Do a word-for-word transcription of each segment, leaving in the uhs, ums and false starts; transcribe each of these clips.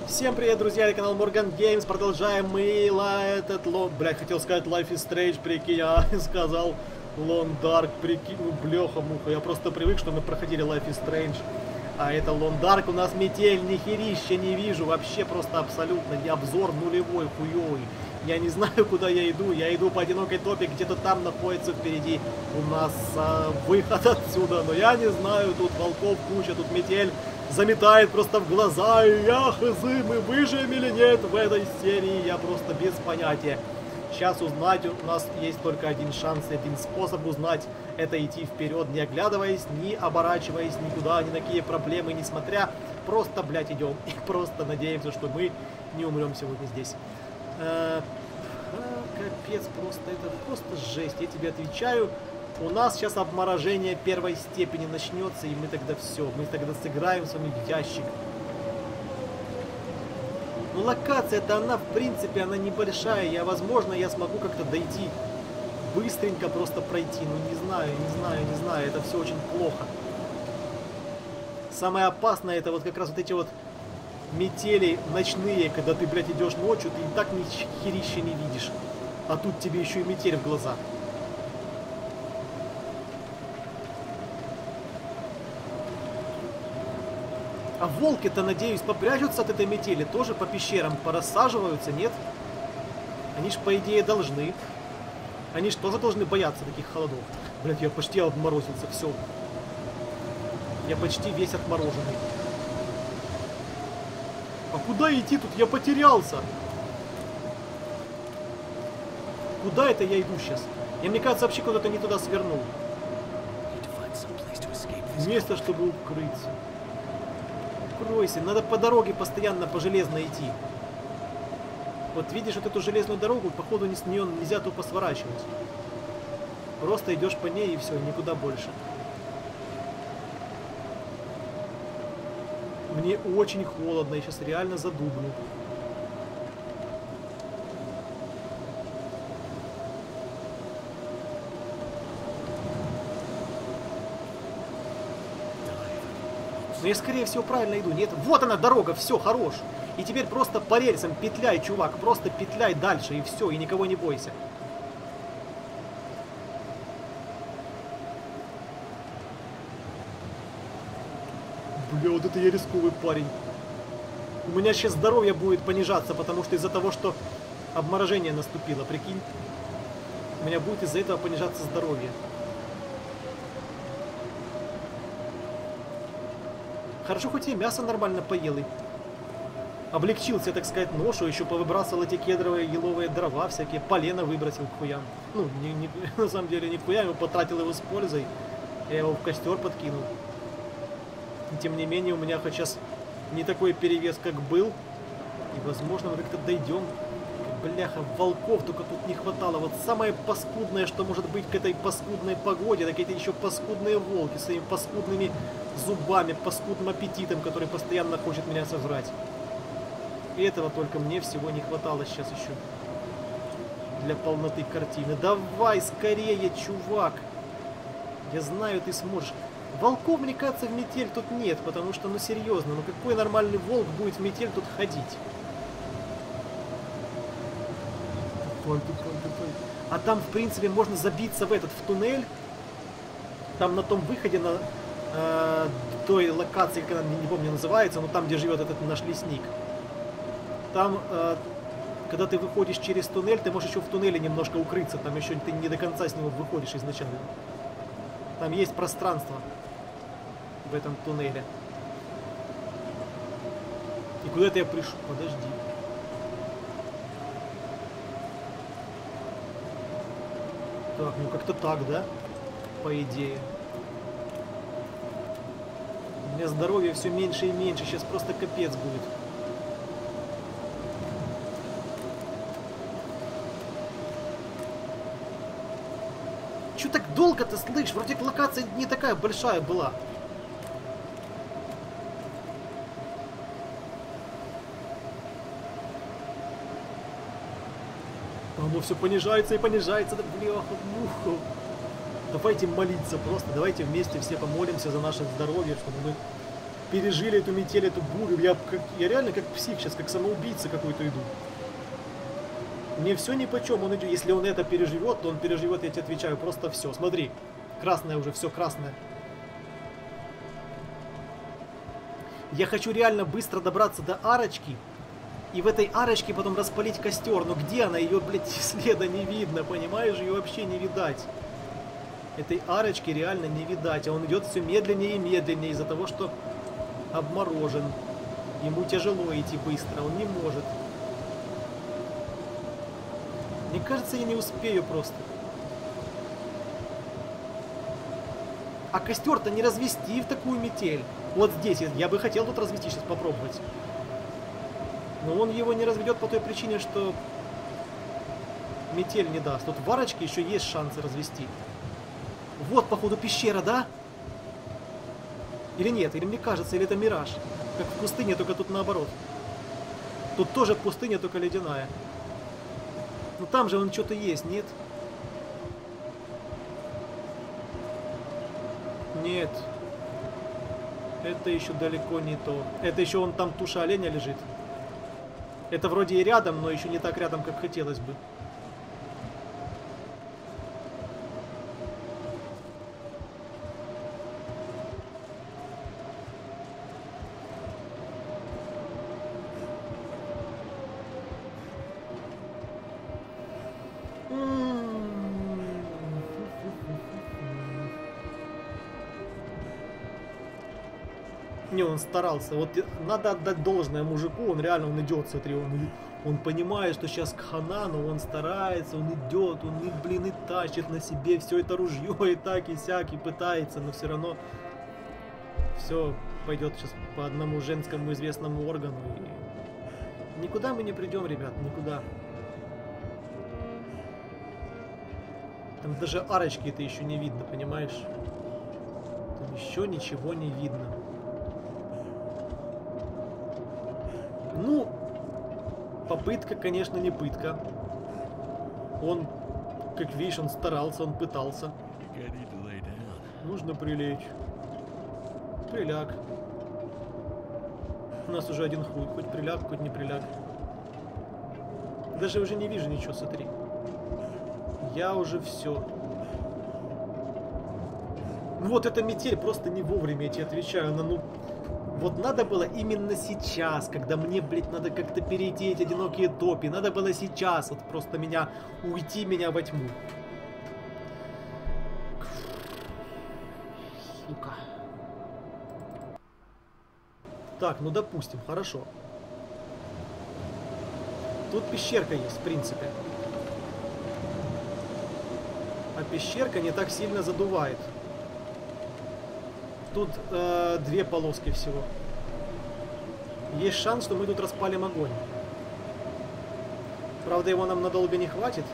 Всем привет, друзья, это канал Morgan Games. Продолжаем мы ла этот лон... Блядь, хотел сказать Life is Strange, прикинь, а сказал Lone Dark, прикинь, ну бляха-муха. Я просто привык, что мы проходили Life is Strange. А это Lone Dark, у нас метель, ни херища не вижу, вообще просто абсолютно. И обзор нулевой, хуёвый. Я не знаю, куда я иду, я иду по одинокой топе, где-то там находится впереди у нас а, выход отсюда. Но я не знаю, тут волков куча, тут метель заметает просто в глаза, и я хз, мы выживем или нет в этой серии, я просто без понятия. Сейчас узнать, у нас есть только один шанс, один способ узнать, это идти вперед, не оглядываясь, не оборачиваясь никуда, ни на какие проблемы, не смотря, просто, блядь, идем, и просто надеемся, что мы не умрем сегодня здесь. Э, капец, просто, это просто жесть, я тебе отвечаю. У нас сейчас обморожение первой степени начнется, и мы тогда все, мы тогда сыграем с вами в ящик. Ну, локация-то она, в принципе, она небольшая, я, возможно, я смогу как-то дойти, быстренько просто пройти, ну, не знаю, не знаю, не знаю, это все очень плохо. Самое опасное, это вот как раз вот эти вот метели ночные, когда ты, блядь, идешь ночью, ты и так ни херища не видишь, а тут тебе еще и метель в глаза. А волки-то, надеюсь, попрячутся от этой метели, тоже по пещерам порассаживаются, нет? Они ж, по идее, должны. Они ж тоже должны бояться таких холодов. Блядь, я почти обморозился, все. Я почти весь отмороженный. А куда идти тут? Я потерялся. Куда это я иду сейчас? Я, мне кажется, вообще куда-то не туда свернул. Место, чтобы укрыться. Укройся. Надо по дороге постоянно по железной идти. Вот видишь вот эту железную дорогу, походу с нее нельзя тупо сворачивать. Просто идешь по ней и все, никуда больше. Мне очень холодно, я сейчас реально задубну. Но я, скорее всего, правильно иду. Нет, вот она дорога, все, хорош. И теперь просто по рельсам петляй, чувак. Просто петляй дальше, и все, и никого не бойся. Бля, вот это я рисковый парень. У меня сейчас здоровье будет понижаться, потому что из-за того, что обморожение наступило, прикинь. У меня будет из-за этого понижаться здоровье. Хорошо, хоть и мясо нормально поел и облегчил себе, так сказать, ношу, еще повыбрасывал эти кедровые еловые дрова, всякие полено выбросил к хуям. Ну, не, не, на самом деле не к хуям, я потратил его с пользой, я его в костер подкинул. И, тем не менее, у меня хоть сейчас не такой перевес, как был, и, возможно, мы как-то дойдем. Бляха, волков только тут не хватало. Вот самое паскудное, что может быть к этой паскудной погоде, так это еще паскудные волки с своими паскудными зубами, паскудным аппетитом, который постоянно хочет меня сожрать. И этого только мне всего не хватало сейчас еще для полноты картины. Давай скорее, чувак! Я знаю, ты сможешь. Волков, мне кажется, в метель тут нет, потому что, ну серьезно, ну какой нормальный волк будет в метель тут ходить? А там, в принципе, можно забиться в этот, в туннель. Там на том выходе, на э, той локации, как она, не помню, называется, но там, где живет этот наш лесник. Там, э, когда ты выходишь через туннель, ты можешь еще в туннеле немножко укрыться. Там еще ты не до конца с него выходишь изначально. Там есть пространство в этом туннеле. И куда-то я пришел. Подожди. Так, ну как-то так, да? По идее. У меня здоровье все меньше и меньше. Сейчас просто капец будет. Чё так долго ты слышишь? Вроде локация не такая большая была. Оно все понижается и понижается, да бляха-муха. Давайте молиться просто, давайте вместе все помолимся за наше здоровье, чтобы мы пережили эту метель, эту бурю. Я, как, я реально как псих сейчас, как самоубийца какой-то иду. Мне все нипочем, он идет. Если он это переживет, то он переживет, я тебе отвечаю, просто все. Смотри, красное уже, все красное. Я хочу реально быстро добраться до арочки. И в этой арочке потом распалить костер. Но где она? Ее, блядь, следа не видно, понимаешь? Ее вообще не видать. Этой арочки реально не видать. А он идет все медленнее и медленнее из-за того, что обморожен. Ему тяжело идти быстро, он не может. Мне кажется, я не успею просто. А костер-то не развести в такую метель. Вот здесь. Я бы хотел тут развести, сейчас попробовать. Но он его не разведет по той причине, что метель не даст. Тут в арочке еще есть шансы развести. Вот, походу, пещера, да? Или нет? Или мне кажется, или это мираж? Как в пустыне, только тут наоборот. Тут тоже пустыня, только ледяная. Ну там же он что-то есть, нет? Нет. Это еще далеко не то. Это еще он там туша оленя лежит. Это вроде и рядом, но еще не так рядом, как хотелось бы. Не, он старался. Вот надо отдать должное мужику, он реально, он идет, смотри, он, он понимает, что сейчас хана, но он старается, он идет, он, и, блин, и тащит на себе все это ружье, и так, и сяк, и пытается, но все равно все пойдет сейчас по одному женскому известному органу. И никуда мы не придем, ребят, никуда. Там даже арочки это еще не видно, понимаешь? Там еще ничего не видно. Ну, попытка, конечно, не пытка. Он, как видишь, он старался, он пытался. Нужно прилечь. Приляг. У нас уже один хуй. Хоть приляг, хоть не приляг. Даже уже не вижу ничего, смотри. Я уже все. Ну вот эта метель просто не вовремя, я тебе отвечаю. Она, ну... Вот надо было именно сейчас, когда мне, блядь, надо как-то перейти эти одинокие топи. Надо было сейчас вот просто меня, уйти меня во тьму. Сука. Так, ну допустим, хорошо. Тут пещерка есть, в принципе. А пещерка не так сильно задувает. Тут э, две полоски всего. Есть шанс, что мы тут распалим огонь. Правда, его нам надолго не хватит.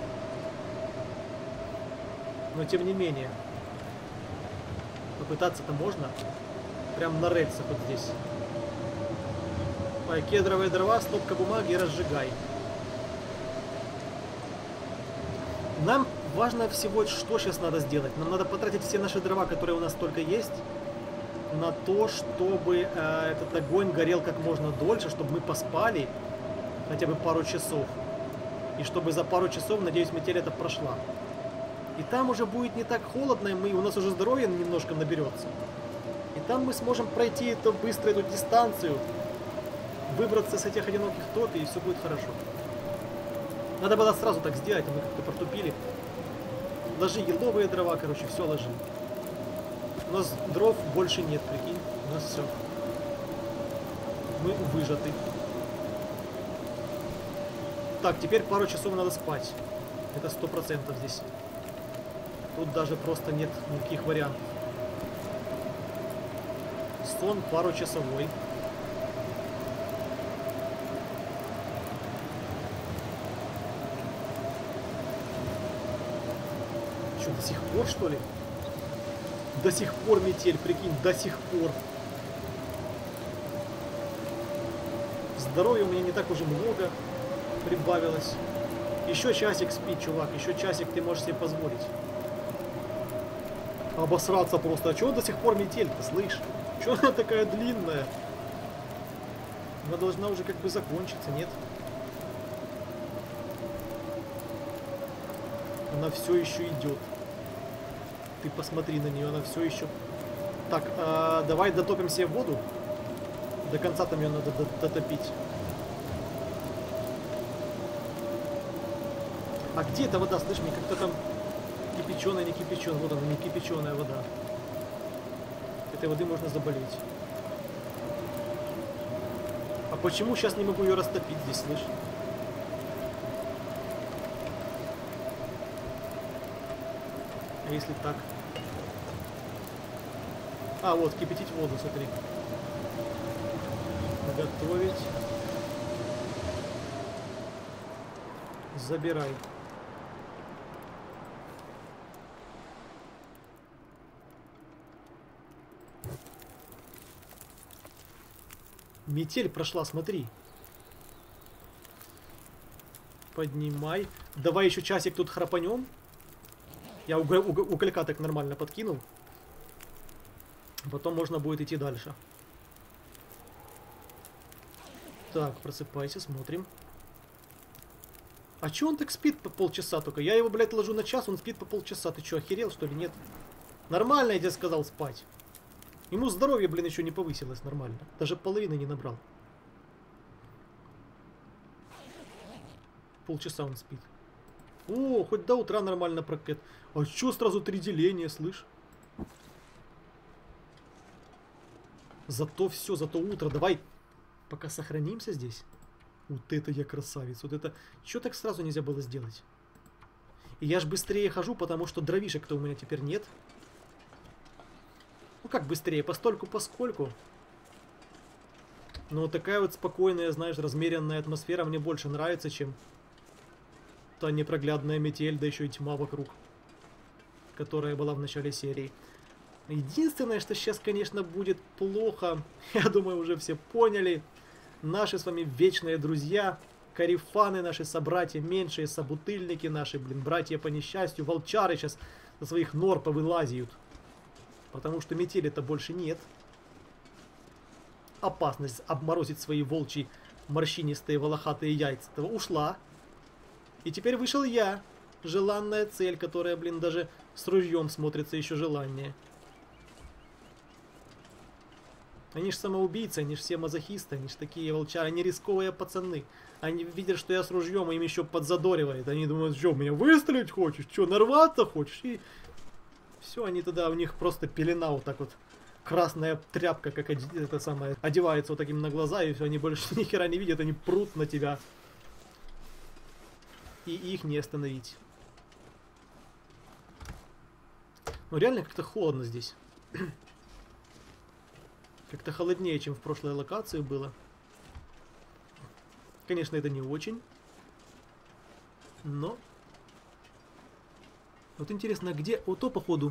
Но тем не менее. Попытаться-то можно. Прям на рельсах вот здесь. Ой, кедровые дрова, стопка бумаги и разжигай. Нам важно всего, что сейчас надо сделать. Нам надо потратить все наши дрова, которые у нас только есть, на то, чтобы э, этот огонь горел как можно дольше, чтобы мы поспали хотя бы пару часов. И чтобы за пару часов, надеюсь, метель эта прошла. И там уже будет не так холодно, и мы, у нас уже здоровье немножко наберется. И там мы сможем пройти это быстро, эту дистанцию, выбраться с этих одиноких топий, и все будет хорошо. Надо было сразу так сделать, а мы как-то протупили. Ложи еловые дрова, короче, все ложи. У нас дров больше нет, прикинь. У нас все. Мы выжаты. Так, теперь пару часов надо спать. Это сто процентов здесь. Тут даже просто нет никаких вариантов. Сон паручасовой. Что, до сих пор, что ли? До сих пор метель, прикинь, до сих пор. Здоровья у меня не так уже много прибавилось. Еще часик спи, чувак, еще часик ты можешь себе позволить. Обосраться просто. А чего до сих пор метель-то, слышь? Чё она такая длинная? Она должна уже как бы закончиться, нет? Она все еще идет. Ты посмотри на нее, она все еще... Так, а, давай дотопим себе воду. До конца там ее надо дотопить. А где эта вода? Слышь, мне как-то там кипяченая, не кипяченая. Вот она, не кипяченая вода. Этой воды можно заболеть. А почему сейчас не могу ее растопить здесь, слышь? А если так? А, вот, кипятить воду, смотри. Готовить. Забирай. Метель прошла, смотри. Поднимай. Давай еще часик тут храпанем. Я уголь, уголь, уголька так нормально подкинул. Потом можно будет идти дальше. Так, просыпайся, смотрим. А чё он так спит по полчаса только? Я его, блядь, ложу на час, он спит по полчаса. Ты чё, охерел, что ли? Нет. Нормально, я тебе сказал, спать. Ему здоровье, блин, еще не повысилось нормально. Даже половины не набрал. Полчаса он спит. О, хоть до утра нормально прокет. А чё сразу три деления, слышь? Зато все, зато утро. Давай пока сохранимся здесь. Вот это я красавец. Вот это... Чё так сразу нельзя было сделать? И я ж быстрее хожу, потому что дровишек-то у меня теперь нет. Ну как быстрее? Постольку, поскольку. Но вот такая вот спокойная, знаешь, размеренная атмосфера мне больше нравится, чем та непроглядная метель, да еще и тьма вокруг, которая была в начале серии. Единственное, что сейчас, конечно, будет плохо, я думаю, уже все поняли, наши с вами вечные друзья, карифаны, наши собратья, меньшие собутыльники, наши, блин, братья по несчастью, волчары сейчас со своих нор повылазят, потому что метели-то больше нет. Опасность обморозить свои волчьи морщинистые волохатые яйца ушла. И теперь вышел я, желанная цель, которая, блин, даже с ружьем смотрится еще желаннее. Они ж самоубийцы, они ж все мазохисты, они ж такие волчары, они рисковые пацаны. Они видят, что я с ружьем, и им еще подзадоривает. Они думают, что, меня выстрелить хочешь? Что, нарваться хочешь? И все, они тогда, у них просто пелена вот так вот. Красная тряпка, как это самое, одевается вот таким на глаза, и все, они больше ни хера не видят, они прут на тебя. И их не остановить. Ну реально как-то холодно здесь. Как-то холоднее, чем в прошлой локации было. Конечно, это не очень. Но... Вот интересно, а где... Вот то, походу...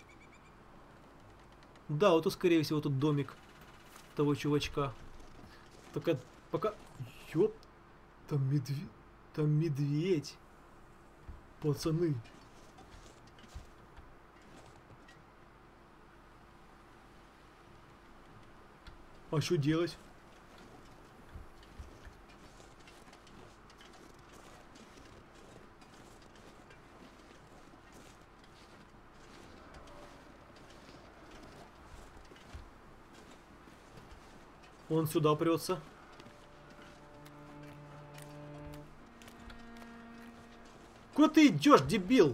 Да, вот то, скорее всего, тут домик того чувачка. Только пока... Ёп... Там медведь... Там медведь. Пацаны. А что делать? Он сюда прется. Куда ты идешь, дебил?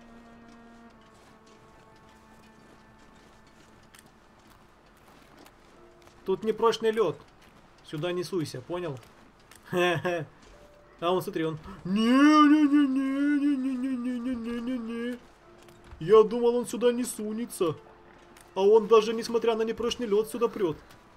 Тут непрочный лед. Сюда не суйся, понял? Хе-хе. А он, смотри, он... Не-не-не-не-не-не-не-не-не-не-не. Я думал, он сюда не сунется. А он даже, несмотря на непрочный лед, сюда прет.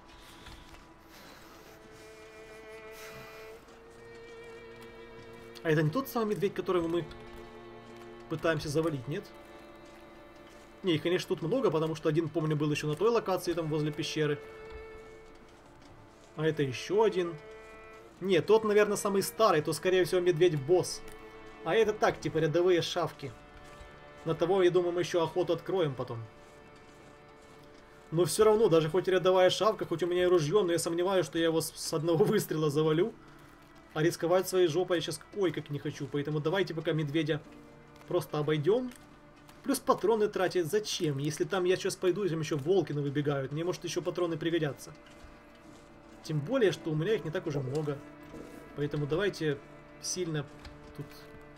А это не тот самый медведь, которого мы пытаемся завалить, нет? Не, их, конечно, тут много, потому что один, помню, был еще на той локации, там, возле пещеры. А это еще один. Нет, тот, наверное, самый старый, то, скорее всего, медведь-босс. А это так, типа, рядовые шавки. На того, я думаю, мы еще охоту откроем потом. Но все равно, даже хоть и рядовая шавка, хоть у меня и ружье, но я сомневаюсь, что я его с одного выстрела завалю. А рисковать своей жопой я сейчас ой как не хочу. Поэтому давайте пока медведя просто обойдем. Плюс патроны тратить зачем? Если там я сейчас пойду, и там еще волкины выбегают. Мне может еще патроны пригодятся. Тем более, что у меня их не так уже много. Поэтому давайте сильно тут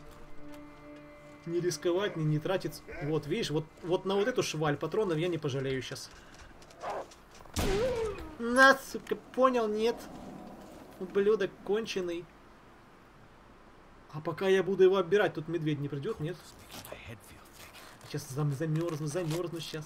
не рисковать, не, не тратить. Вот, видишь, вот, вот на вот эту шваль патронов я не пожалею сейчас. На, сука, понял, нет. Ублюдок конченый. А пока я буду его оббирать, тут медведь не придет, нет? Сейчас зам замерзну, замерзну сейчас.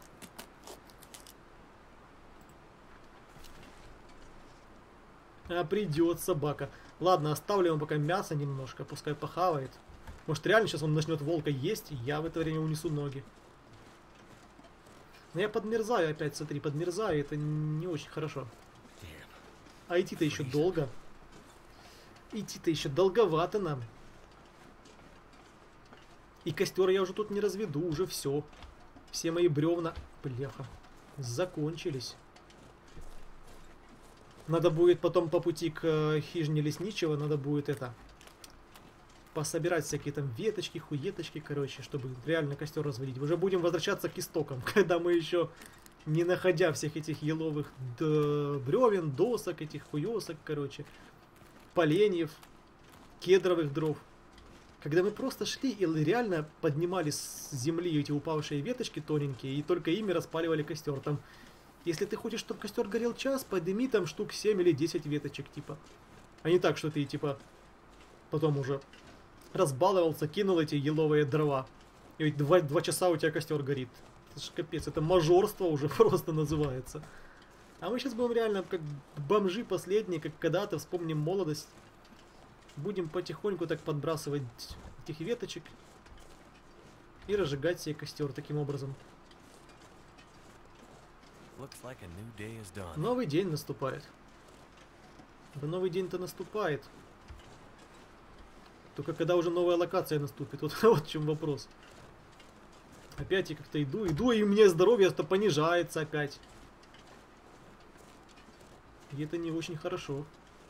А придет собака. Ладно, оставлю ему пока мясо немножко, пускай похавает. Может реально сейчас он начнет волка есть, и я в это время унесу ноги. Но я подмерзаю опять, смотри, подмерзаю, это не очень хорошо. А идти-то еще долго. Идти-то еще долговато нам. И костер я уже тут не разведу, уже все. Все мои бревна, бляха, закончились. Надо будет потом по пути к э, хижине лесничего, надо будет это... Пособирать всякие там веточки, хуеточки, короче, чтобы реально костер разводить. Уже будем возвращаться к истокам, когда мы еще, не находя всех этих еловых бревен, досок, этих хуесок, короче, поленьев, кедровых дров. Когда мы просто шли и реально поднимали с земли эти упавшие веточки тоненькие, и только ими распаливали костер. Там, если ты хочешь, чтобы костер горел час, подними там штук семь или десять веточек, типа. А не так, что ты, типа, потом уже разбаловался, кинул эти еловые дрова. И ведь два, два часа у тебя костер горит. Это ж капец, это мажорство уже просто называется. А мы сейчас будем реально как бомжи последние, как когда-то, вспомним молодость. Будем потихоньку так подбрасывать этих веточек и разжигать себе костер таким образом. Новый день наступает. Да новый день-то наступает. Только когда уже новая локация наступит. Вот, вот в чем вопрос. Опять я как-то иду, иду, и у меня здоровье-то понижается опять. И это не очень хорошо.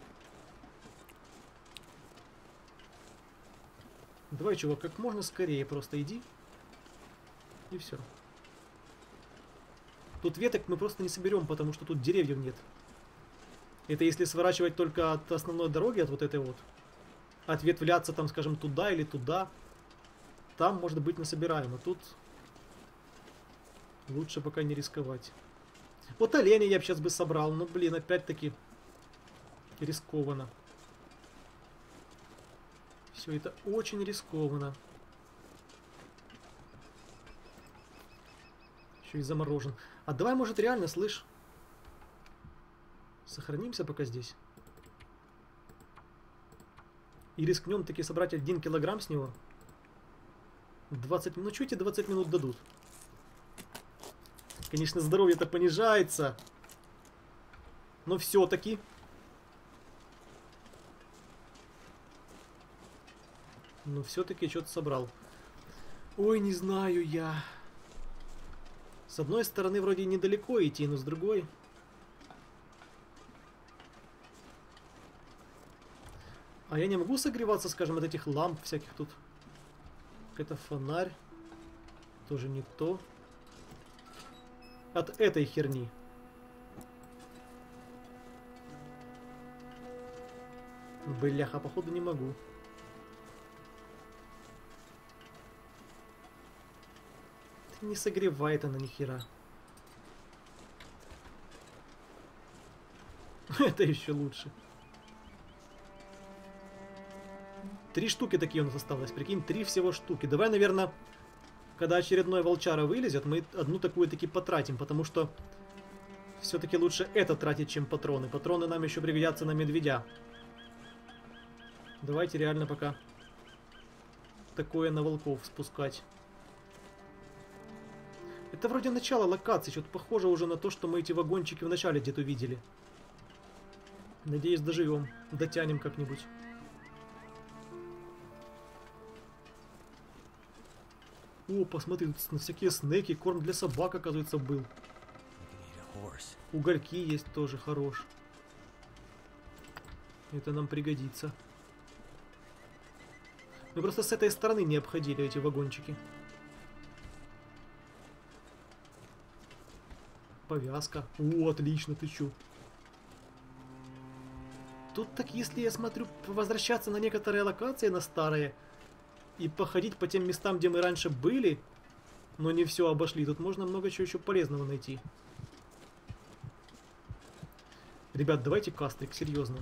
Давай, чувак, как можно скорее просто иди. И все. Тут веток мы просто не соберем, потому что тут деревьев нет. Это если сворачивать только от основной дороги, от вот этой вот. Ответвляться там, скажем, туда или туда. Там, может быть, насобираем. А тут лучше пока не рисковать. Вот оленя я бы сейчас бы собрал. Но, блин, опять-таки рискованно. Все это очень рискованно. Еще и заморожен. А давай, может, реально, слышь, сохранимся пока здесь. И рискнем таки собрать один килограмм с него. двадцать минут. Ну, что эти двадцать минут дадут? Конечно, здоровье-то понижается. Но все-таки. Но все-таки что-то собрал. Ой, не знаю я. С одной стороны, вроде недалеко идти, но с другой... А я не могу согреваться, скажем, от этих ламп всяких тут. Это фонарь. Тоже не то. От этой херни. Бляха, походу не могу. Не согревает она ни хера. Это еще лучше. Три штуки такие у нас осталось. Прикинь, три всего штуки. Давай, наверное, когда очередной волчара вылезет, мы одну такую таки потратим. Потому что все-таки лучше это тратить, чем патроны. Патроны нам еще пригодятся на медведя. Давайте реально пока такое на волков спускать. Это вроде начало локации, что-то похоже уже на то, что мы эти вагончики в начале где-то видели. Надеюсь, доживем, дотянем как-нибудь. О, посмотри, тут на всякие снеки, корм для собак, оказывается, был. Угольки есть тоже, хорош. Это нам пригодится. Мы просто с этой стороны не обходили эти вагончики. Повязка. О, отлично, ты чё? Тут так, если я смотрю, возвращаться на некоторые локации, на старые, и походить по тем местам, где мы раньше были, но не все обошли, тут можно много чего еще полезного найти. Ребят, давайте кастрик, серьезно.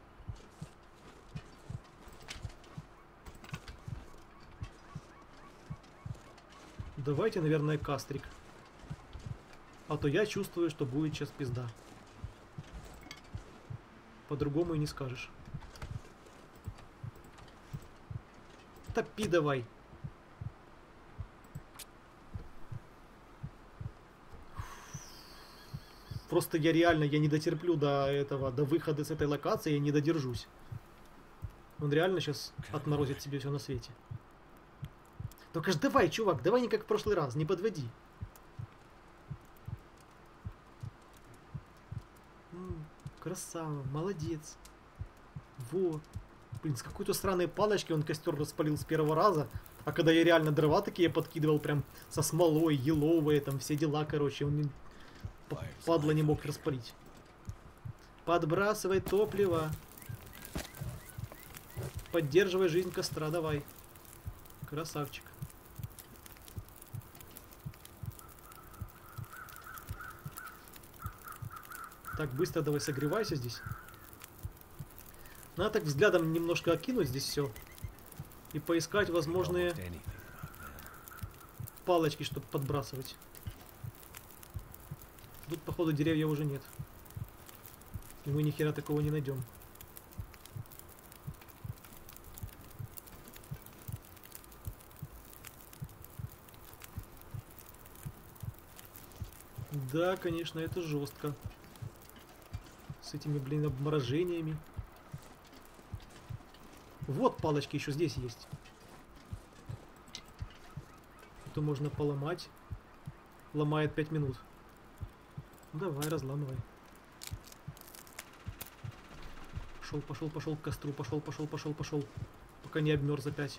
Давайте, наверное, кастрик. А то я чувствую, что будет сейчас пизда. По-другому и не скажешь. Топи давай. Просто я реально, я не дотерплю до этого, до выхода с этой локации, я не додержусь. Он реально сейчас отморозит себе все на свете. Только ж давай, чувак, давай не как в прошлый раз, не подводи. Красава, молодец. Во. Блин, с какой-то странной палочки он костер распалил с первого раза. А когда я реально дрова такие подкидывал, прям со смолой, еловые, там все дела, короче, он не... падла не мог распалить. Подбрасывай топливо. Поддерживай жизнь костра, давай. Красавчик. Так, быстро давай согревайся здесь. Надо так взглядом немножко окинуть здесь все. И поискать возможные палочки, чтобы подбрасывать. Тут, походу, деревья уже нет. И мы ни хера такого не найдем. Да, конечно, это жестко. С этими, блин, обморожениями. Вот палочки еще здесь есть. Это можно поломать. Ломает пять минут. Давай, разламывай. Пошел, пошел, пошел к костру. Пошел, пошел, пошел, пошел. Пока не обмерз опять.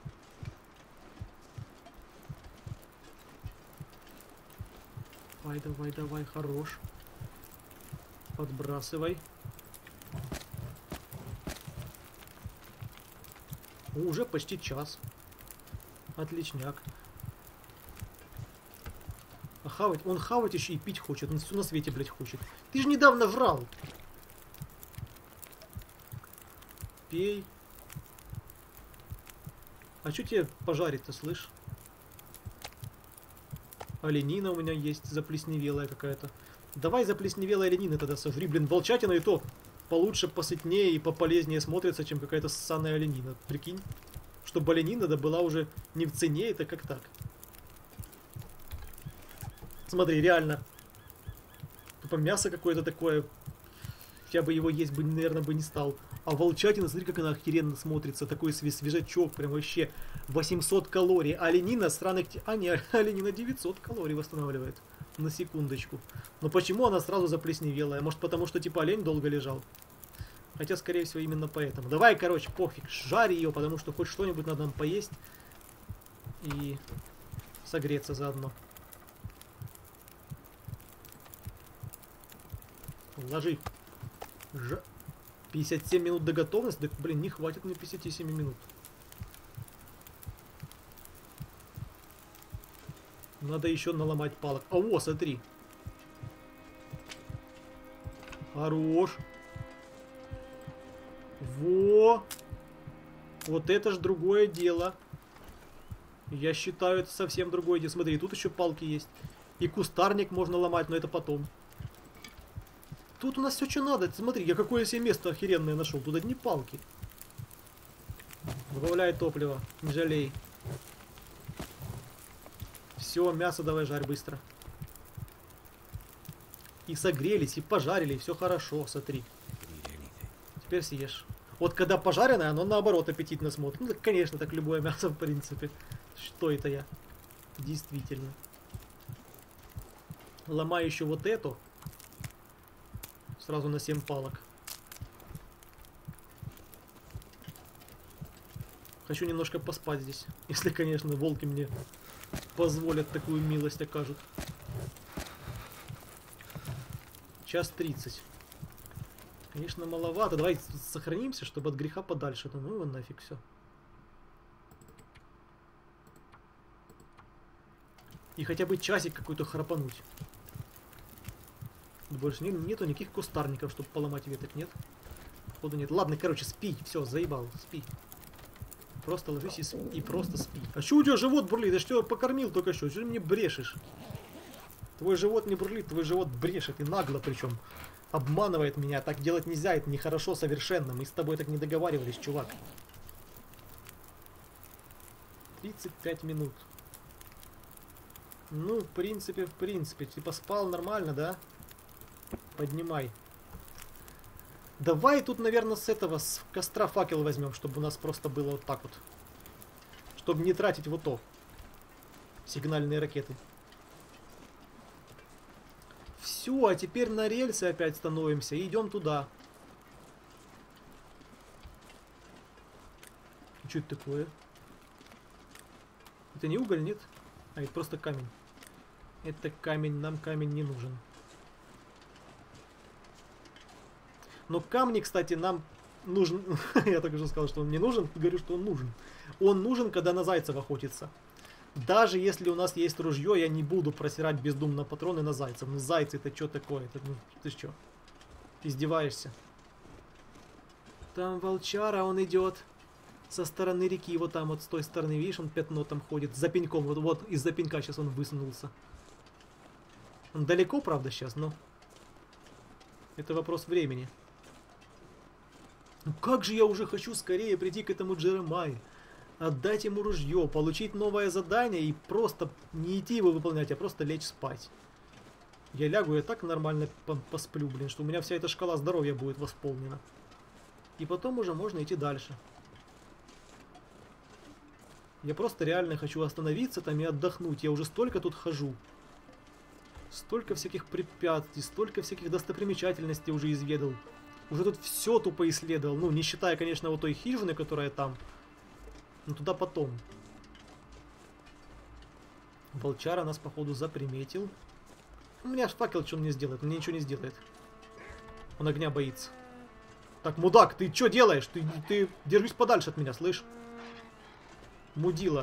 Давай, давай, давай, хорош. Подбрасывай. О, уже почти час. Отличняк. А хавать? Он хавать еще и пить хочет. Он все на свете, блядь, хочет. Ты же недавно врал. Пей. А что тебе пожарить-то, слышь? Оленина у меня есть, заплесневелая какая-то. Давай заплесневелая оленина тогда сожри. Блин, волчатина и то получше, посытнее и пополезнее смотрится, чем какая-то ссаная оленина. Прикинь, чтобы оленина да была уже не в цене, это как так. Смотри, реально. Тупо мясо какое-то такое. Я бы его есть, бы, наверное, бы не стал. А волчатина, смотри, как она охеренно смотрится. Такой свежачок, прям вообще восемьсот калорий. А оленина странных... А, не, оленина девятьсот калорий восстанавливает. На секундочку. Но почему она сразу заплесневелая? Может, потому что, типа, олень долго лежал? Хотя, скорее всего, именно поэтому. Давай, короче, пофиг, жарь ее, потому что хоть что-нибудь надо нам поесть. И согреться заодно. Ложи. Ж... пятьдесят семь минут до готовности? Да, блин, не хватит мне пятьдесят семь минут. Надо еще наломать палок. А, во, смотри. Хорош. Во. Вот это ж другое дело. Я считаю, это совсем другое дело. Смотри, тут еще палки есть. И кустарник можно ломать, но это потом. Тут у нас все, что надо. Смотри, я какое себе место охеренное нашел. Тут одни палки. Добавляй топливо. Не жалей. Все, мясо давай жарь быстро. И согрелись, и пожарили, и все хорошо, смотри. Теперь съешь. Вот когда пожаренное, оно наоборот аппетитно смотрит. Ну, так, конечно, так любое мясо, в принципе. Что это я? Действительно. Ломаю еще вот эту. Сразу на семь палок. Хочу немножко поспать здесь. Если, конечно, волки мне позволят такую милость окажут. Час тридцать. Конечно, маловато. Давай сохранимся, чтобы от греха подальше. Да ну его нафиг все. И хотя бы часик какой-то храпануть. Больше не, нету никаких кустарников, чтобы поломать веток, нет? Походу нет. Ладно, короче, спи. Все, заебал, спи. Просто ложись и, спи, и просто спи. А что у тебя живот бурлит? Я что, покормил только что? Что ты мне брешешь? Твой живот не бурлит, твой живот брешет. И нагло причем. Обманывает меня. Так делать нельзя, это нехорошо совершенно. Мы с тобой так не договаривались, чувак. тридцать пять минут. Ну, в принципе, в принципе. Типа спал нормально, да? Поднимай. Давай тут, наверное, с этого, с костра факел возьмем, чтобы у нас просто было вот так вот. Чтобы не тратить вот то. Сигнальные ракеты. Все, а теперь на рельсы опять становимся и идем туда. Что это такое? Это не уголь, нет? А, это просто камень. Это камень, нам камень не нужен. Но камни, кстати, нам нужен... Я только что сказал, что он не нужен. Говорю, что он нужен. Он нужен, когда на зайцев охотится. Даже если у нас есть ружье, я не буду просирать бездумно патроны на зайцев. Ну зайцы это что такое? Это, ну, ты что? Издеваешься? Там волчара, он идет со стороны реки. Вот там вот с той стороны, видишь, он пятно там ходит. За пеньком. Вот, вот из-за пенька сейчас он высунулся. Он далеко, правда, сейчас, но... Это вопрос времени. Ну как же я уже хочу скорее прийти к этому Джеремай. Отдать ему ружье, получить новое задание и просто не идти его выполнять, а просто лечь спать. Я лягу, я так нормально посплю, блин, что у меня вся эта шкала здоровья будет восполнена. И потом уже можно идти дальше. Я просто реально хочу остановиться там и отдохнуть. Я уже столько тут хожу. Столько всяких препятствий, столько всяких достопримечательностей уже изведал. Уже тут все тупо исследовал. Ну, не считая, конечно, вот той хижины, которая там. Но туда потом. Волчара нас, походу, заприметил. У меня аж факел что он мне сделает? Мне ничего не сделает. Он огня боится. Так, мудак, ты что делаешь? Ты, ты держись подальше от меня, слышь? Мудила.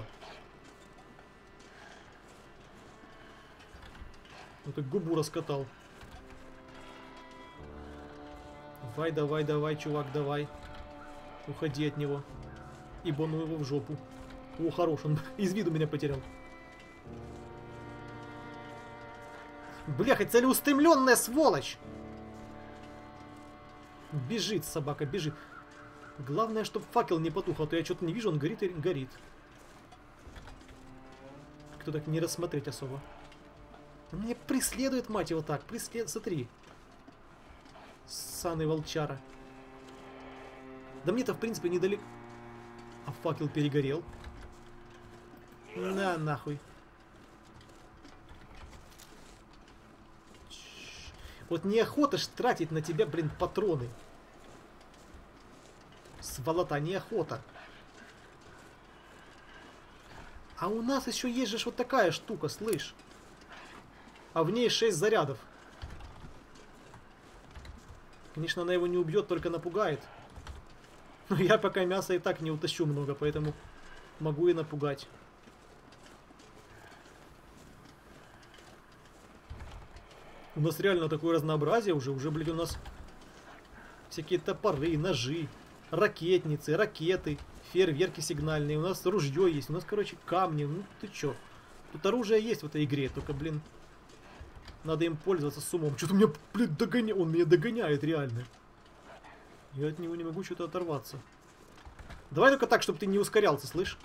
Ну ты губу раскатал. Давай, давай, давай, чувак, давай. Уходи от него. Ибо ну его в жопу. О, хорош, он из виду меня потерял. Бляха, целеустремленная сволочь! Бежит собака, бежит. Главное, чтобы факел не потух, а то я что-то не вижу, он горит и горит. Кто так не рассмотреть особо. Он меня преследует, мать его, так. Преследует, смотри. Ссаный волчара. Да мне-то, в принципе, недалеко. А факел перегорел. На, нахуй. Вот неохота ж тратить на тебя, блин, патроны. Сволота, неохота. А у нас еще есть же вот такая штука, слышь. А в ней шесть зарядов. Конечно, она его не убьет, только напугает. Но я пока мяса и так не утащу много, поэтому могу и напугать. У нас реально такое разнообразие уже. Уже, блин, у нас всякие топоры, ножи, ракетницы, ракеты, фейерверки сигнальные. У нас ружье есть, у нас, короче, камни. Ну ты чё? Тут оружие есть в этой игре, только, блин, надо им пользоваться с умом. Что-то меня, блин, догоняет. Он меня догоняет реально. Я от него не могу что-то оторваться. Давай только так, чтобы ты не ускорялся, слышь?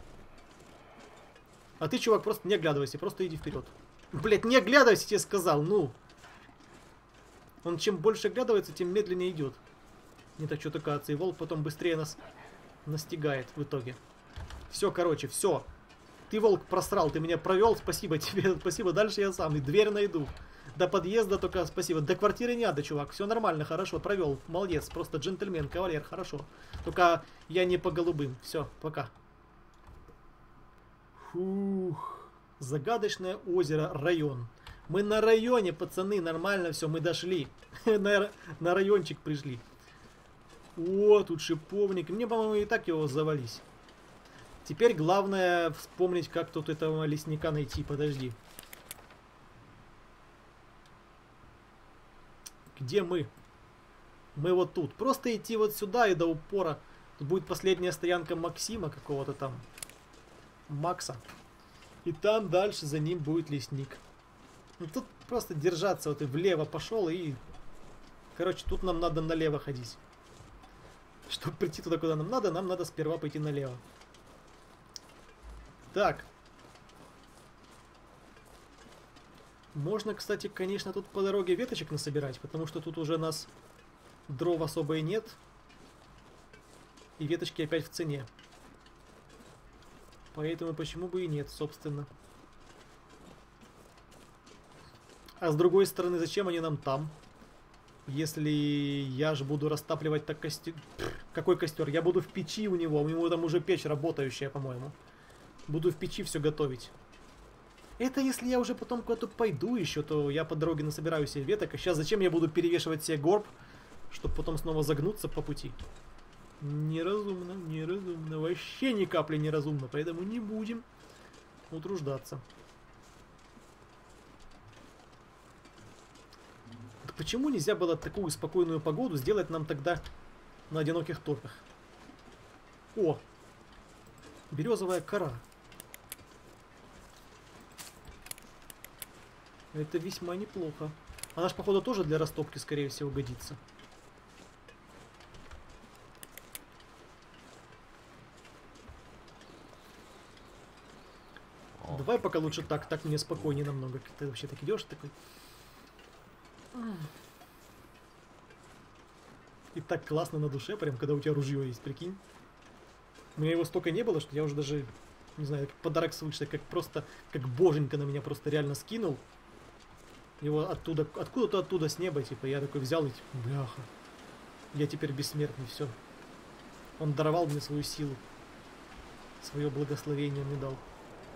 А ты, чувак, просто не оглядывайся, просто иди вперед. Блять, не оглядывайся, тебе сказал, ну. Он чем больше оглядывается, тем медленнее идет. Не так что-то кажется. И волк потом быстрее нас настигает в итоге. Все, короче, все. Ты, волк, просрал, ты меня провел, спасибо тебе, спасибо. Дальше я сам, и дверь найду. До подъезда только спасибо. До квартиры не надо, чувак. Все нормально, хорошо, провел. Молодец, просто джентльмен, кавалер, хорошо. Только я не по голубым. Все, пока. Фух. Загадочное озеро, район. Мы на районе, пацаны, нормально все, мы дошли. на, на райончик пришли. О, тут шиповник. Мне, по-моему, и так его завались. Теперь главное вспомнить, как тут этого лесника найти. Подожди. Где мы? Мы вот тут. Просто идти вот сюда и до упора. Тут будет последняя стоянка Максима какого-то там. Макса. И там дальше за ним будет лесник. Ну, тут просто держаться. Вот и влево пошел и... Короче, тут нам надо налево ходить. Чтобы прийти туда, куда нам надо, нам надо сперва пойти налево. Так. Можно, кстати, конечно, тут по дороге веточек насобирать, потому что тут уже нас дров особо и нет. И веточки опять в цене. Поэтому почему бы и нет, собственно. А с другой стороны, зачем они нам там? Если я же буду растапливать так костер... Какой костер? Я буду в печи у него. У него там уже печь работающая, по-моему. Буду в печи все готовить. Это если я уже потом куда-то пойду еще, то я по дороге насобираю себе веток. А сейчас зачем я буду перевешивать себе горб, чтобы потом снова загнуться по пути? Неразумно, неразумно. Вообще ни капли неразумно. Поэтому не будем утруждаться. Почему нельзя было такую спокойную погоду сделать нам тогда на одиноких топях? О! Березовая кора. Это весьма неплохо. Она ж, походу, тоже для растопки, скорее всего, годится. Давай пока лучше так. Так мне спокойнее намного. Ты вообще так идешь такой... И так классно на душе, прям когда у тебя ружье есть, прикинь. У меня его столько не было, что я уже даже, не знаю, как подарок свыше, как просто, как боженька на меня просто реально скинул. Его оттуда, откуда-то оттуда с неба, типа, я такой взял и типа, бляха. Я теперь бессмертный, все. Он даровал мне свою силу. Свое благословение мне дал.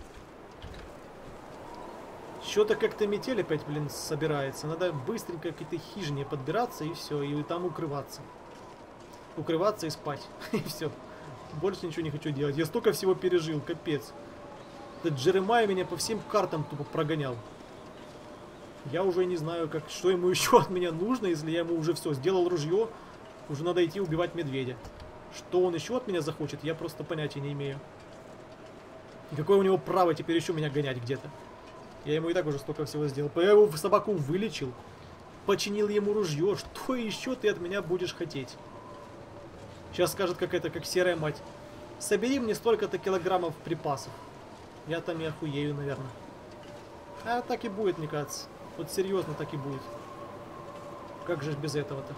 Что-то как-то метель опять, блин, собирается. Надо быстренько к этой хижине подбираться и все, и там укрываться. Укрываться и спать. И все. Больше ничего не хочу делать. Я столько всего пережил, капец. Этот Джеремай меня по всем картам тупо прогонял. Я уже не знаю, как, что ему еще от меня нужно, если я ему уже все сделал ружье. Уже надо идти убивать медведя. Что он еще от меня захочет, я просто понятия не имею. И какое у него право теперь еще меня гонять где-то. Я ему и так уже столько всего сделал. Я его в собаку вылечил. Починил ему ружье. Что еще ты от меня будешь хотеть? Сейчас скажет какая-то, как серая мать. Собери мне столько-то килограммов припасов. Я там и охуею, наверное. А так и будет, мне кажется. Вот серьезно так и будет. Как же без этого-то?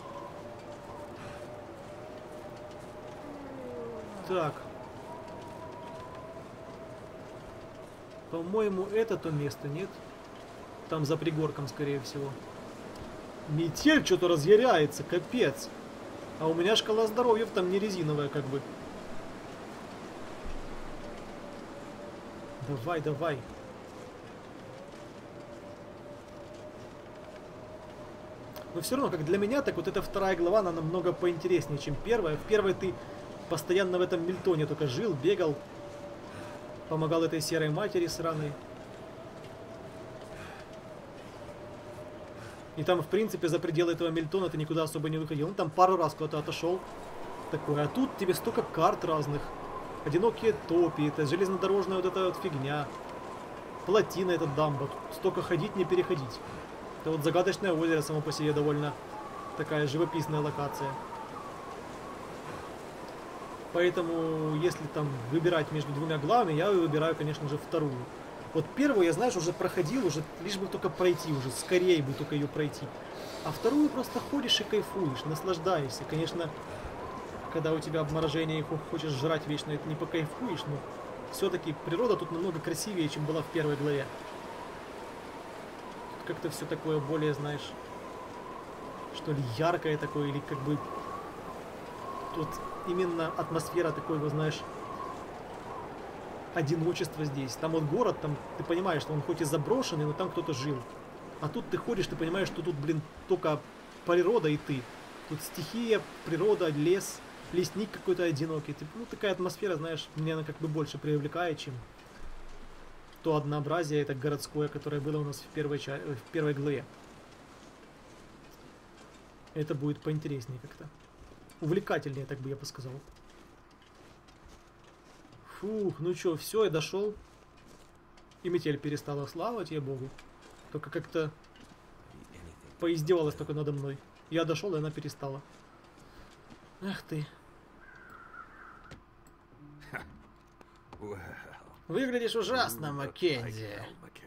Так. По-моему, это то место, нет? Там за пригорком, скорее всего. Метель что-то разъяряется, капец. А у меня шкала здоровья там не резиновая, как бы. Давай, давай. Но все равно, как для меня, так вот эта вторая глава, она намного поинтереснее, чем первая. В первой ты постоянно в этом Мильтоне только жил, бегал. Помогал этой серой матери сраной. И там, в принципе, за пределы этого Мильтона ты никуда особо не выходил. Ну, там пару раз куда-то отошел. Такое. А тут тебе столько карт разных. Одинокие топи, это железнодорожная вот эта вот фигня. Плотина, это дамба. Тут столько ходить, не переходить. Это вот загадочное озеро само по себе довольно такая живописная локация. Поэтому, если там выбирать между двумя главами, я выбираю, конечно же, вторую. Вот первую я, знаешь, уже проходил, уже лишь бы только пройти, уже скорее бы только ее пройти. А вторую просто ходишь и кайфуешь, наслаждаешься. Конечно, когда у тебя обморожение и хочешь жрать вечно, это не покайфуешь, но все-таки природа тут намного красивее, чем была в первой главе. Тут как-то все такое более, знаешь, что ли, яркое такое, или как бы тут именно атмосфера такой, вы знаешь, одиночество здесь. Там вот город, там ты понимаешь, что он хоть и заброшенный, но там кто-то жил. А тут ты ходишь, ты понимаешь, что тут, блин, только природа и ты. Тут стихия, природа, лес, лесник какой-то одинокий. Ну, такая атмосфера, знаешь, меня она как бы больше привлекает, чем то однообразие, это городское, которое было у нас в первой, ча... в первой главе. Это будет поинтереснее как-то. Увлекательнее, так бы я бы сказал. Фух, ну чё, все, я дошел. И метель перестала, слава тебе богу. Только как-то поиздевалась только надо мной. Я дошел, и она перестала. Ах ты. Выглядишь ужасно, Маккензи.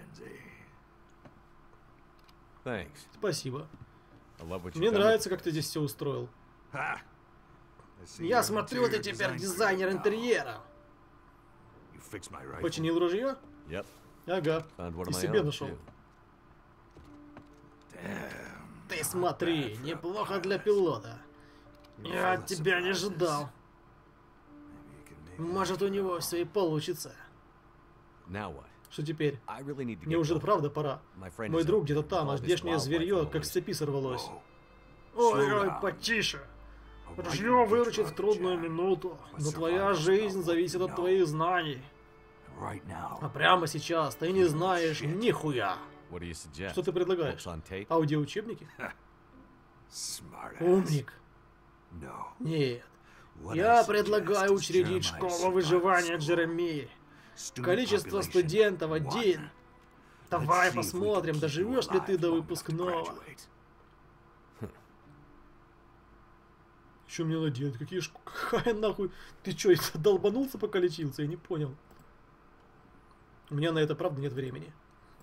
Спасибо. Мне нравится, как ты здесь все устроил. Я смотрю, ты теперь дизайнер интерьера. Починил ружье? Ага. И себе нашел. Ты смотри, неплохо для пилота. Я от тебя не ожидал. Может, у него все и получится. Что теперь? Мне уже правда пора. Мой друг где-то там, а здешнее зверье как с цепи сорвалось. Ой, ой, потише. Ружье выручит в трудную минуту, но твоя жизнь зависит от твоих знаний. А прямо сейчас ты не знаешь нихуя. Что ты предлагаешь? Аудиоучебники? Умник. Нет. Я предлагаю учредить школу выживания Джеремии. Количество студентов один. Давай посмотрим, доживешь ли ты до выпускного. Что мне надо делать? Какие ж... Какая нахуй? Ты чё, долбанулся, пока лечился? Я не понял. У меня на это, правда, нет времени.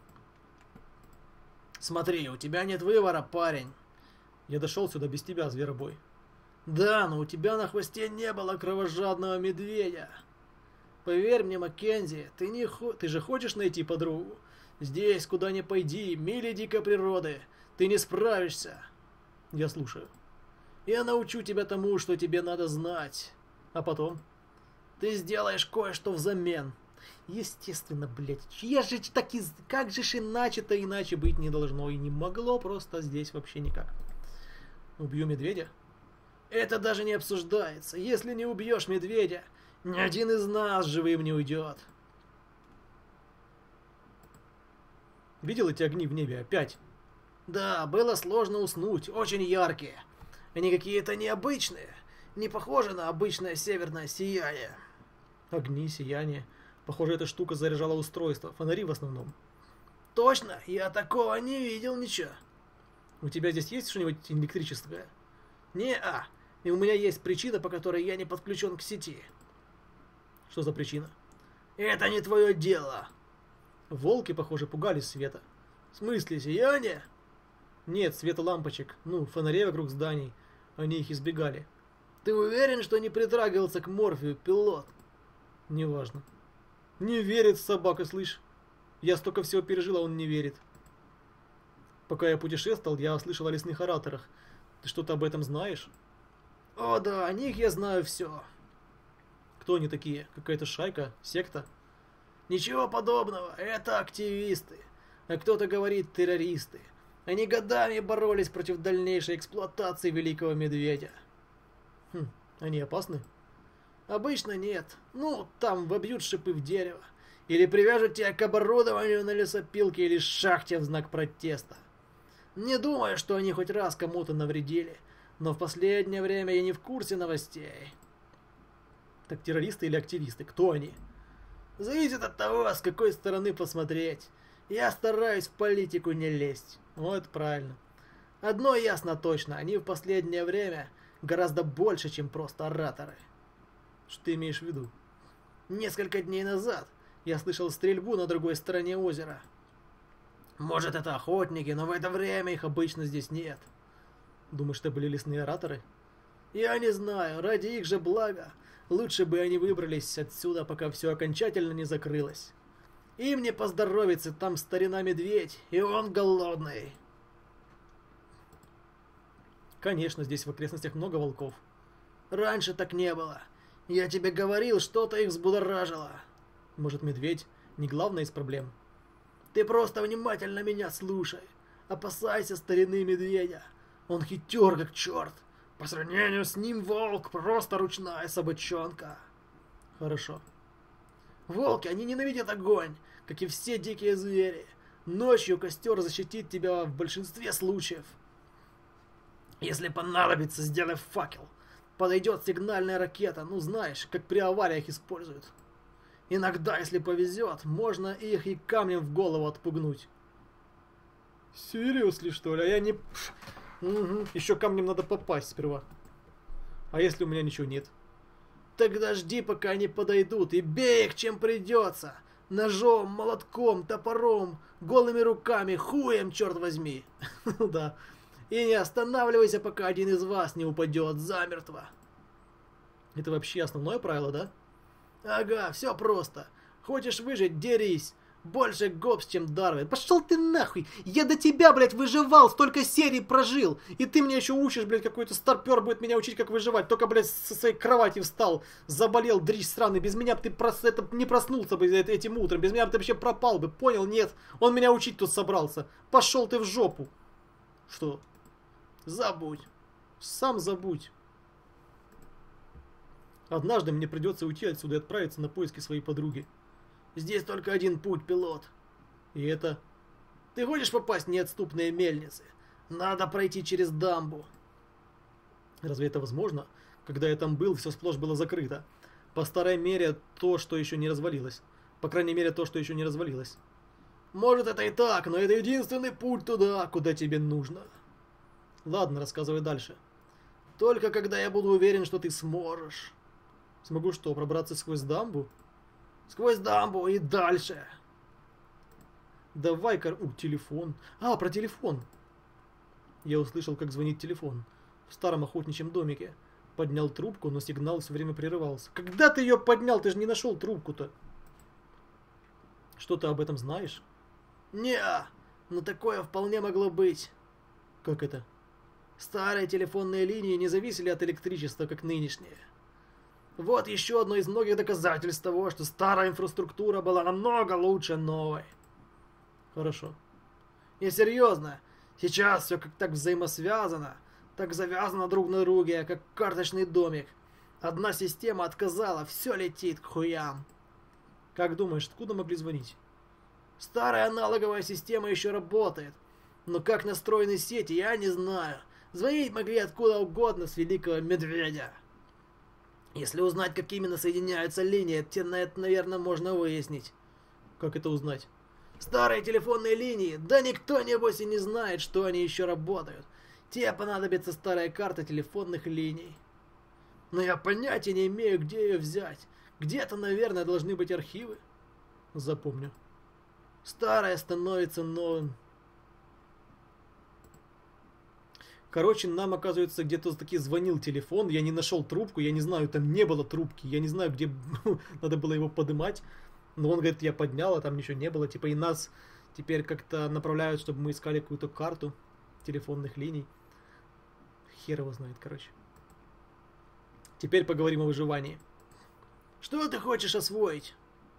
Смотри, у тебя нет выбора, парень. Я дошел сюда без тебя, зверобой. Да, но у тебя на хвосте не было кровожадного медведя. Поверь мне, Маккензи, ты, не хо... ты же хочешь найти подругу? Здесь, куда ни пойди, мили дикой природы, ты не справишься. Я слушаю. Я научу тебя тому, что тебе надо знать. А потом? Ты сделаешь кое-что взамен. Естественно, блядь. Я же так и... Как же ж иначе-то иначе быть не должно. И не могло просто здесь вообще никак. Убью медведя? Это даже не обсуждается. Если не убьешь медведя, ни один из нас живым не уйдет. Видел эти огни в небе опять? Да, было сложно уснуть. Очень яркие. Они какие-то необычные. Не похожи на обычное северное сияние. Огни, сияние. Похоже, эта штука заряжала устройство. Фонари в основном. Точно? Я такого не видел ничего. У тебя здесь есть что-нибудь электрическое? Не-а. И у меня есть причина, по которой я не подключен к сети. Что за причина? Это не твое дело. Волки, похоже, пугались света. В смысле, сияние? Нет, света лампочек. Ну, фонарей вокруг зданий. Они их избегали. Ты уверен, что не притрагивался к Морфию, пилот? Неважно. Не верит собака, слышь. Я столько всего пережил, а он не верит. Пока я путешествовал, я слышал о лесных ораторах. Ты что-то об этом знаешь? О да, о них я знаю все. Кто они такие? Какая-то шайка? Секта? Ничего подобного, это активисты. А кто-то говорит террористы. Они годами боролись против дальнейшей эксплуатации великого медведя. Хм, они опасны? Обычно нет. Ну, там вобьют шипы в дерево. Или привяжут тебя к оборудованию на лесопилке или шахте в знак протеста. Не думаю, что они хоть раз кому-то навредили. Но в последнее время я не в курсе новостей. Так террористы или активисты? Кто они? Зависит от того, с какой стороны посмотреть. Я стараюсь в политику не лезть. Вот правильно. Одно ясно точно. Они в последнее время гораздо больше, чем просто ораторы. Что ты имеешь в виду? Несколько дней назад я слышал стрельбу на другой стороне озера. Может, это охотники, но в это время их обычно здесь нет. Думаешь, это были лесные ораторы? Я не знаю, ради их же блага. Лучше бы они выбрались отсюда, пока все окончательно не закрылось. Им не поздоровится, там старина медведь, и он голодный. Конечно, здесь в окрестностях много волков. Раньше так не было. Я тебе говорил, что-то их взбудоражило. Может, медведь не главная из проблем? Ты просто внимательно меня слушай. Опасайся старины медведя. Он хитер как черт. По сравнению с ним волк просто ручная собачонка. Хорошо. Волки, они ненавидят огонь, как и все дикие звери. Ночью костер защитит тебя в большинстве случаев. Если понадобится, сделай факел. Подойдет сигнальная ракета, ну знаешь, как при авариях используют. Иногда, если повезет, можно их и камнем в голову отпугнуть. Серьезно, что ли? А я не... Угу. Еще камнем надо попасть сперва. А если у меня ничего нет? Тогда жди, пока они подойдут, и бей их, чем придется. Ножом, молотком, топором, голыми руками, хуем, черт возьми. Да. И не останавливайся, пока один из вас не упадет замертво. Это вообще основное правило, да? Ага, все просто. Хочешь выжить, дерись. Больше Гоббс, чем Дарвин. Пошел ты нахуй! Я до тебя, блядь, выживал, столько серий прожил. И ты мне еще учишь, блядь, какой-то старпер будет меня учить, как выживать. Только, блядь, со своей кровати встал, заболел, дрищ сраный. Без меня бы ты прос... это, не проснулся бы этим утром. Без меня бы ты вообще пропал бы, понял? Нет. Он меня учить тут собрался. Пошел ты в жопу. Что? Забудь. Сам забудь. Однажды мне придется уйти отсюда и отправиться на поиски своей подруги. Здесь только один путь, пилот. И это... Ты хочешь попасть в неотступные мельницы? Надо пройти через дамбу. Разве это возможно? Когда я там был, все сплошь было закрыто. По старой мере, то, что еще не развалилось. По крайней мере, то, что еще не развалилось. Может, это и так, но это единственный путь туда, куда тебе нужно. Ладно, рассказывай дальше. Только когда я буду уверен, что ты сможешь. Смогу что, пробраться сквозь дамбу? Сквозь дамбу и дальше. Давай-ка... У, телефон. А, про телефон. Я услышал, как звонит телефон. В старом охотничьем домике. Поднял трубку, но сигнал все время прерывался. Когда ты ее поднял? Ты же не нашел трубку-то. Что ты об этом знаешь? Не, но такое вполне могло быть. Как это? Старые телефонные линии не зависели от электричества, как нынешние. Вот еще одно из многих доказательств того, что старая инфраструктура была намного лучше новой. Хорошо. И серьезно, сейчас все как так взаимосвязано, так завязано друг на друге, как карточный домик. Одна система отказала, все летит к хуям. Как думаешь, откуда могли звонить? Старая аналоговая система еще работает, но как настроены сети, я не знаю. Звонить могли откуда угодно с великого медведя. Если узнать, как именно соединяются линии, те на это, наверное, можно выяснить. Как это узнать? Старые телефонные линии, да никто, небось, и не знает, что они еще работают. Тебе понадобится старая карта телефонных линий. Но я понятия не имею, где ее взять. Где-то, наверное, должны быть архивы. Запомню. Старое становится новым. Короче, нам, оказывается, где-то таки звонил телефон, я не нашел трубку, я не знаю, там не было трубки, я не знаю, где надо было его поднимать. Но он говорит, я поднял, а там ничего не было. Типа и нас теперь как-то направляют, чтобы мы искали какую-то карту телефонных линий. Хер его знает, короче. Теперь поговорим о выживании. Что ты хочешь освоить?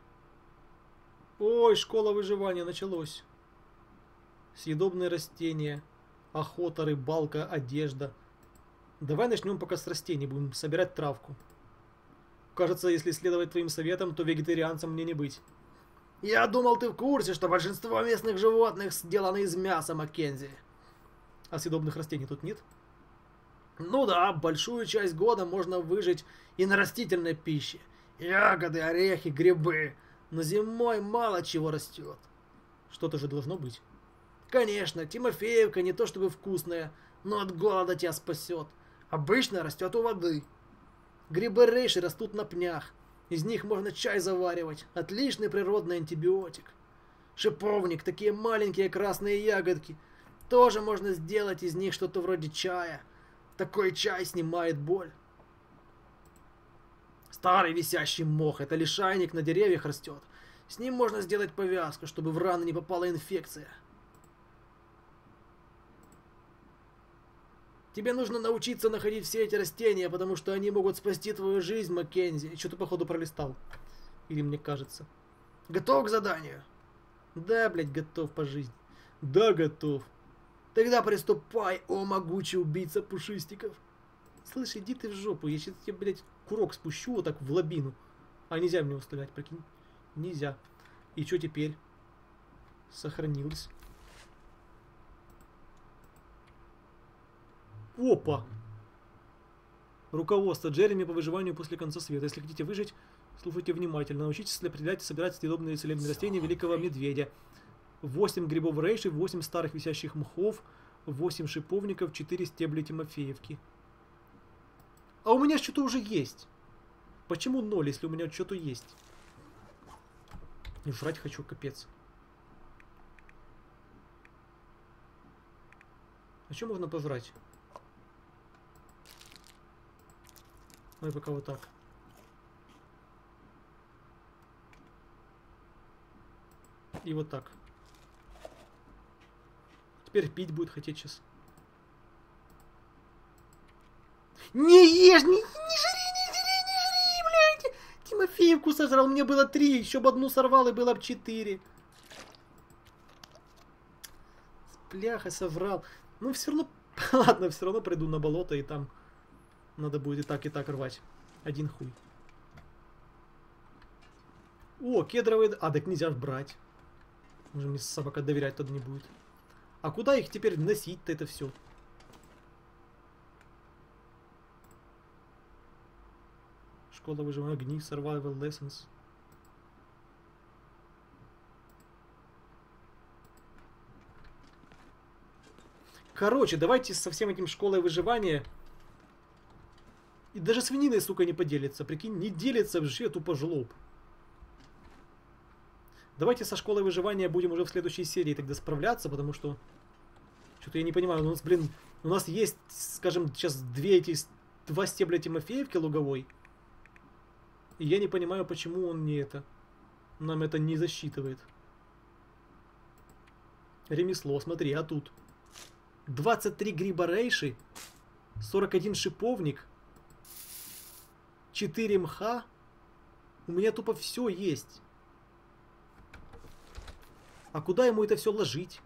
Ой, школа выживания началось. Съедобные растения. Охота, рыбалка, одежда. Давай начнем пока с растений, будем собирать травку. Кажется, если следовать твоим советам, то вегетарианцем мне не быть. Я думал, ты в курсе, что большинство местных животных сделаны из мяса, Маккензи. А съедобных растений тут нет? Ну да, большую часть года можно выжить и на растительной пище. Ягоды, орехи, грибы. Но зимой мало чего растет. Что-то же должно быть. Конечно, Тимофеевка не то чтобы вкусная, но от голода тебя спасет. Обычно растет у воды. Грибы рейши растут на пнях. Из них можно чай заваривать. Отличный природный антибиотик. Шиповник, такие маленькие красные ягодки. Тоже можно сделать из них что-то вроде чая. Такой чай снимает боль. Старый висящий мох, это лишайник на деревьях растет. С ним можно сделать повязку, чтобы в рану не попала инфекция. Тебе нужно научиться находить все эти растения, потому что они могут спасти твою жизнь, Маккензи. Что-то, походу, пролистал. Или мне кажется. Готов к заданию? Да, блядь, готов по жизни. Да, готов. Тогда приступай, о могучий убийца пушистиков. Слышь, иди ты в жопу. Я сейчас тебе, блядь, курок спущу вот так в лобину. А нельзя в него стрелять, прикинь. Нельзя. И что теперь? Сохранилось. Опа! Руководство Джереми по выживанию после конца света. Если хотите выжить, слушайте внимательно. Научитесь определять и собирать съедобные целебные растения великого медведя. восемь грибов рейши, восемь старых висящих мхов, восемь шиповников, четыре стебля Тимофеевки. А у меня что-то уже есть. Почему ноль, если у меня что-то есть? И жрать хочу, капец. А что можно пожрать? Ну пока вот так. И вот так. Теперь пить будет хотеть сейчас. Не ешь, не, не жри, не жри, не жри, блядь! Тимофеевку сожрал, мне было три, еще бы одну сорвал и было бы четыре. Бляха, соврал. Ну все равно, ладно, все равно приду на болото и там надо будет и так, и так рвать. Один хуй. О, кедровые... А, так нельзя брать. Уже мне собака доверять тогда не будет. А куда их теперь носить-то это все? Школа выживания, огни, survival lessons. Короче, давайте со всем этим школой выживания... И даже свининой, сука, не поделится. Прикинь, не делится вообще тупо жлоб. Давайте со школой выживания будем уже в следующей серии тогда справляться, потому что... Что-то я не понимаю. У нас, блин, у нас есть, скажем, сейчас две эти... Два стебля Тимофеевки луговой. И я не понимаю, почему он не это... Нам это не засчитывает. Ремесло, смотри, а тут... двадцать три гриба рейши, сорок один шиповник, четыре мха. У меня тупо все есть. А куда ему это все ложить?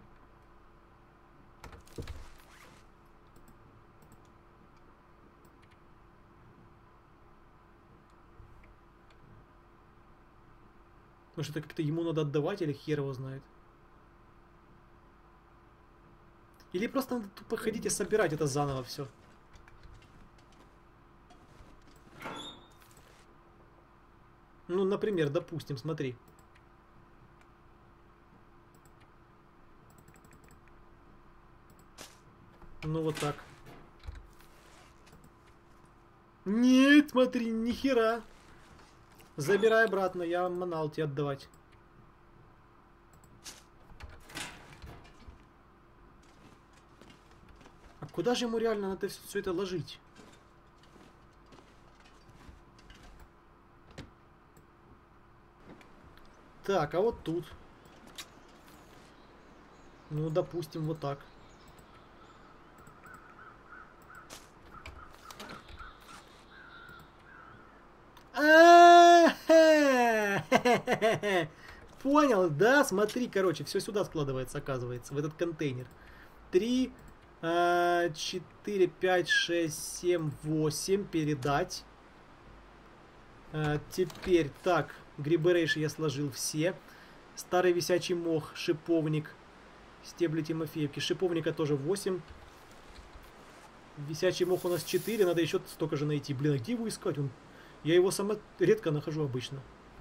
Может, это как-то ему надо отдавать, или хер его знает? Или просто надо тупо ходить и собирать это заново все. Ну, например, допустим, смотри. Ну, вот так. Нет, смотри, нихера. Забирай обратно, я манал тебе отдавать. А куда же ему реально надо все это ложить? Так, а вот тут. Ну, допустим, вот так. Понял, да? Смотри, короче, все сюда складывается, оказывается, в этот контейнер. Три, четыре, пять, шесть, семь, восемь. Передать. Теперь, так, грибы рейши я сложил все. Старый висячий мох, шиповник, стебли Тимофеевки. Шиповника тоже восемь. Висячий мох у нас четыре, надо еще столько же найти. Блин, а где его искать? Он... Я его сама редко нахожу обычно.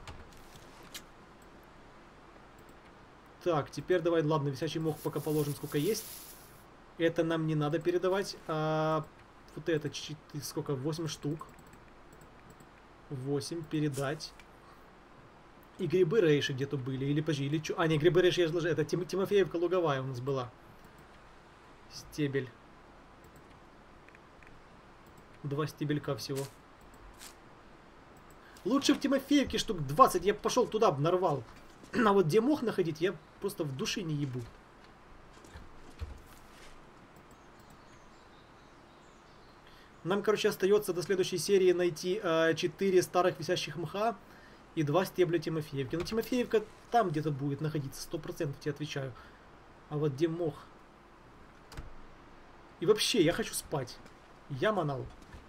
Так, теперь давай, ладно, висячий мох пока положим, сколько есть. Это нам не надо передавать. А вот это, сколько, восемь штук. восемь, передать. И грибы рейши где-то были. Или, подожди, или что? А, не, грибы рейши я же... Это Тим... Тимофеевка луговая у нас была. Стебель. Два стебелька всего. Лучше в Тимофеевке штук двадцать. Я пошел туда, нарвал. А вот где мох находить, я просто в душе не ебу. Нам, короче, остается до следующей серии найти э, четыре старых висящих мха и два стебля Тимофеевки. Ну, Тимофеевка там где-то будет находиться, сто процентов тебе отвечаю. А вот где мох? И вообще, я хочу спать. Я манал.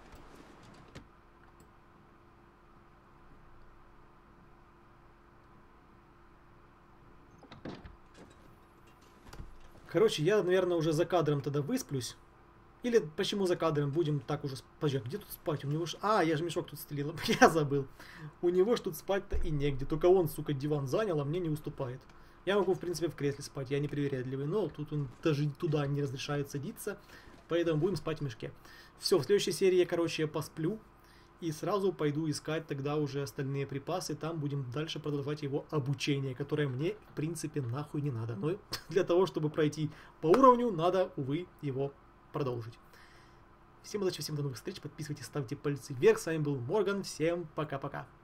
Короче, я, наверное, уже за кадром тогда высплюсь. Или почему за кадром будем так уже... Подожди, где тут спать? У него ж... А, я же мешок тут стелил. Я забыл. У него ж тут спать-то и негде. Только он, сука, диван занял, а мне не уступает. Я могу, в принципе, в кресле спать. Я не привередливый. Но тут он даже туда не разрешает садиться. Поэтому будем спать в мешке. Все, в следующей серии я, короче, посплю. И сразу пойду искать тогда уже остальные припасы. Там будем дальше продолжать его обучение. Которое мне, в принципе, нахуй не надо. Но для того, чтобы пройти по уровню, надо, увы, его продолжить. Всем удачи, всем до новых встреч, подписывайтесь, ставьте пальцы вверх. С вами был Морган, всем пока-пока.